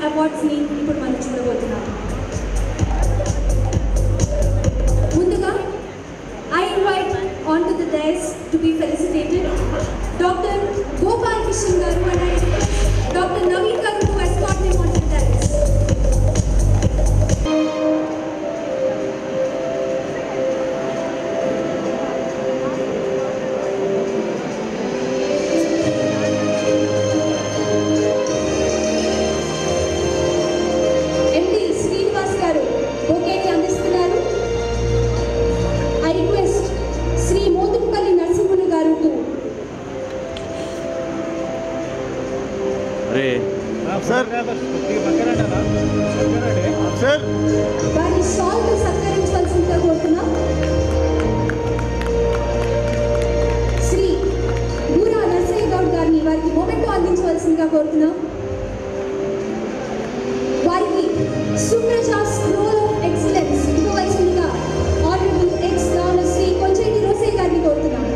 అవార్డ్స్ని ఇప్పుడు మనం చూడబోతున్నాం. ముందుగా I invite onto the dais to be felicitated Dr. Gopal Kishan garu and I request Dr. Naveen garu to escort him onto the dais. వారి షాల్తో సత్కరించవలసిందిగా కోరుతున్నాం. శ్రీ బూరా నర్సయ్య గౌడ్ గారిని వారికి మొమెంటో అందించవలసిందిగా కోరుతున్నాం. వారికి సుప్రజా స్క్రోల్ ఆఫ్ ఎక్సలెన్స్ ఇవ్వవలసిందిగా honourable ex governor Shri Konijeti Rosaiah గారిని కోరుతున్నాం.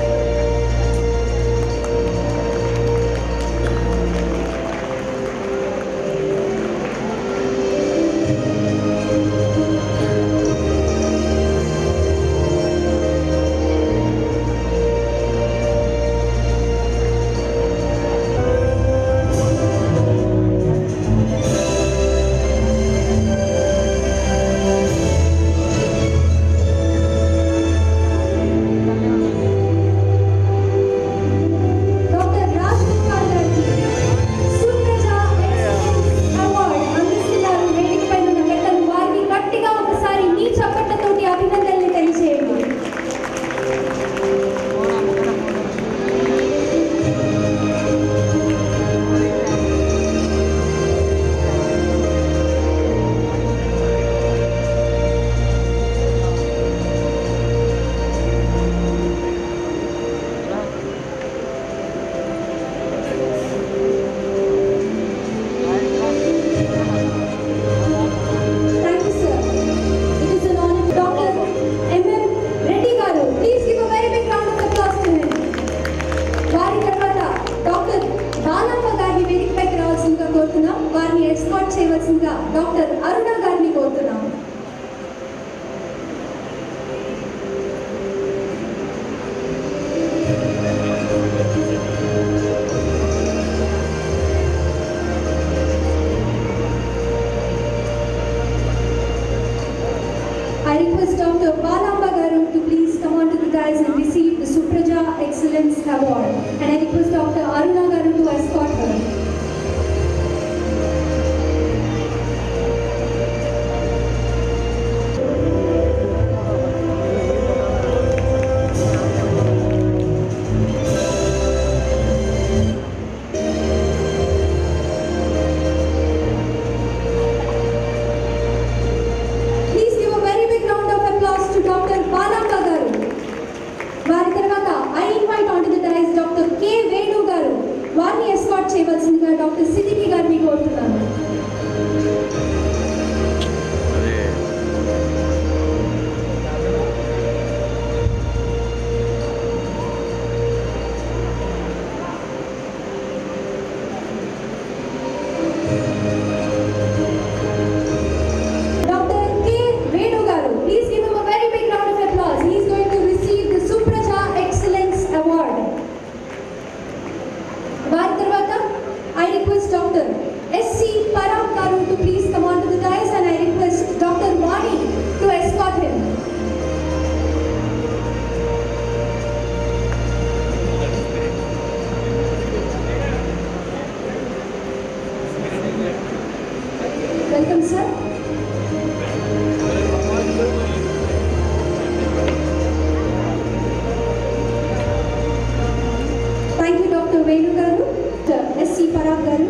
డాక్టర్ అరుణ గారిని కోరుతున్నాం. I request Dr. Balamba garu to please come on to the dais and receive the Supraja Excellence Award, and I request Dr. Aruna garu to escort her. చేయవలసిందిగా doctor Siddiqui గారిని కోరుతున్నాను. Doctor K Venu గారు, please give him a very big round of applause. He is going to receive the Supraja Excellence Award. వారి తర్వాత I request Dr. S.C. Param garu to please come on to the dais, and I request Dr. Vani to escort him. Welcome, sir. Thank you, Dr. Venu garu. S.C. Param garu.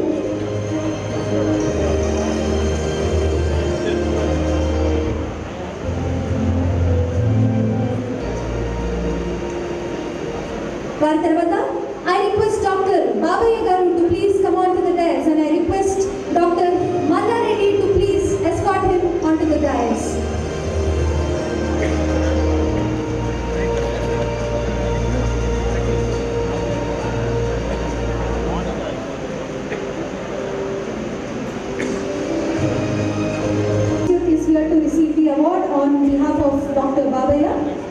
వారి తర్వాత I request Dr. Babaya garu to please come on to the dais, and I request Dr. Malla Reddy to please escort him onto the dais. receive the award on behalf of Dr. Babaya.